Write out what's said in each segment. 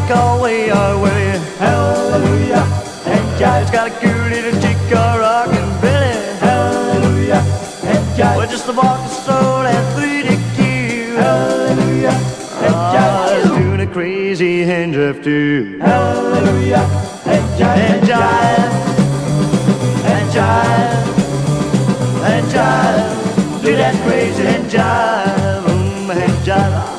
call way or Willie. Hallelujah and jive. It's got a cute little chick rockin' Billy. Hallelujah and jive. Well, just a walking stroll and 3 to kill. Hallelujah and jive. He's doing a crazy hand drift too. Hallelujah and jive. And jive. And jive. And jive. Do that crazy and jive. And jive.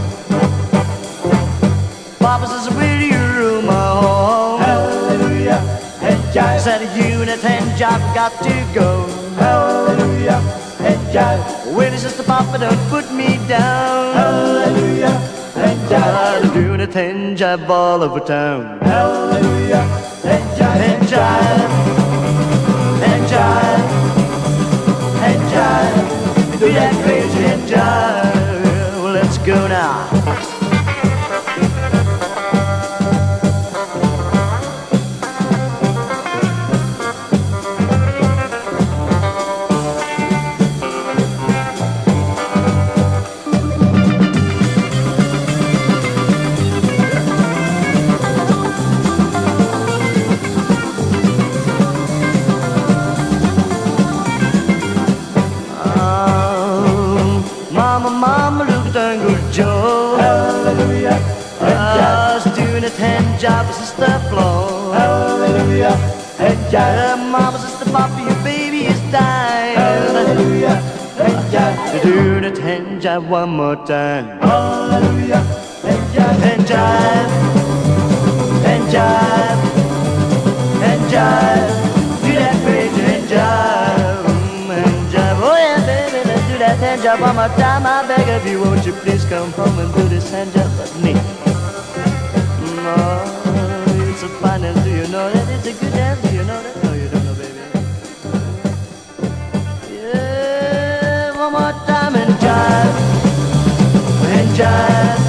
Papa says, will you room my home? Hallelujah and jive. Said a unit and jive got to go. Hallelujah and jive. Willie says to Papa, don't put me down. Hallelujah and jive. I'm doing a 10 jive all over town. Hallelujah and jive. And jive. And jive. And jive. Do that crazy and jive. Well, let's go now. Mama, look at Uncle Joe. Hallelujah and jive. Doing a 10 job as a step floor. Hallelujah and jive. Mama says to Papa, your baby is dying. Hallelujah and jive. Doing a 10 job one more time. Hallelujah and jive. And jive. And jive. And jive. Do that crazy and jive. And jive. Oh yeah, baby, let's do that hand job one more time. I beg of you, won't you please come home and do this hand job with me? Oh, it's a fine dance, do you know that? It's a good dance, do you know that? No, you don't know, baby. Yeah, one more time and jive. And jive.